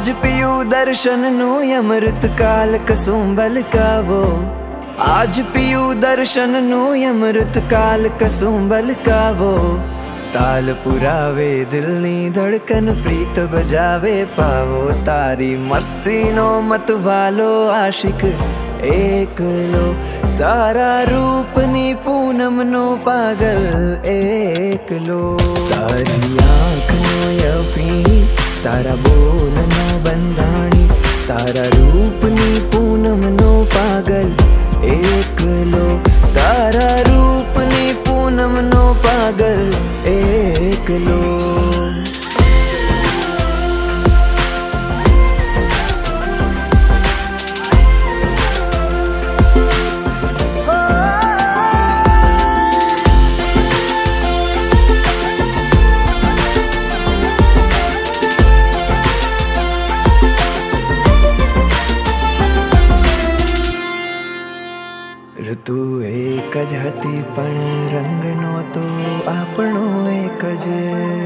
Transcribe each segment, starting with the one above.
आज पियू दर्शन नु अमृत काल कसुंबल कावो। आज पियू दर्शन नु अमृत काल कसुंबल कावो। ताल पुरावे दिल नी धड़कन प्रीत बजावे पावो। तारी मस्ती नो मत वालो आशिक एकलो। तारा रूप नी पूनम नो पागल एकलो। तारी आँख नो यफी तारा बोल नो बंधाणी। तारा रूप नी पूनम नो पागल एकलो। तारा रूप नी पूनम नो पागल एकलो। ऋतु एक ज हती पण रंग नो तो आपणो एक ज।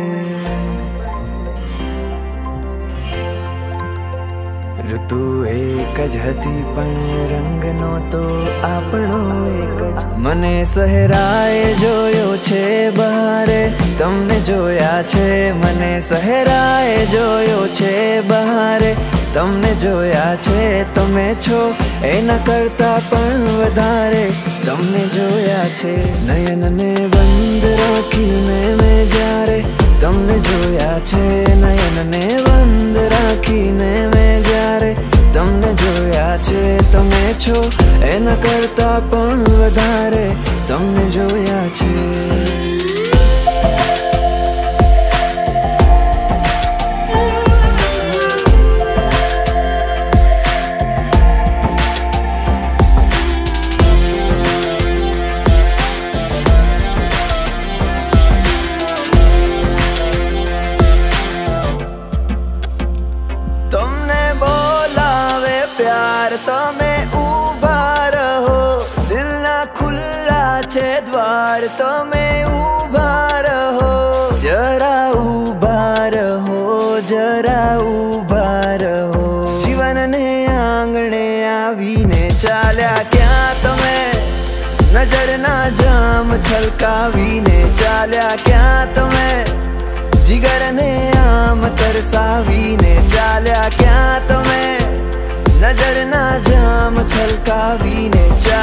ऋतु एक ज हती पण रंग नो तो आपणो एक ज। मने सहराए जोयो छे बहारे तमने जोया छे। मने सहराए जोयो छे बहारे तमने जोया छे। तमे छो एना करता पण वधारे तमने जोया छे। नयन ने बंद राखीने मैं जारे तमने जोया छे। नयन ने बंद राखीने मैं जारे तमने जोया छे। तमे छो एना करता पण वधारे तमने जोया छे। तुमने बोलावे प्यार तमे उभा रहो। दिल ना खुला छे द्वार तमे उभा रहो। जरा उभा रहो जरा उभा रहो। जीवन ने आंगणे आवीने चाल्या क्या तमे। नजर ना जाम छलकावीने चाल्या क्या तमे। जिगर ने आम तरसावीने चाल्या क्या तमे। नजर ना जाम छलकावीने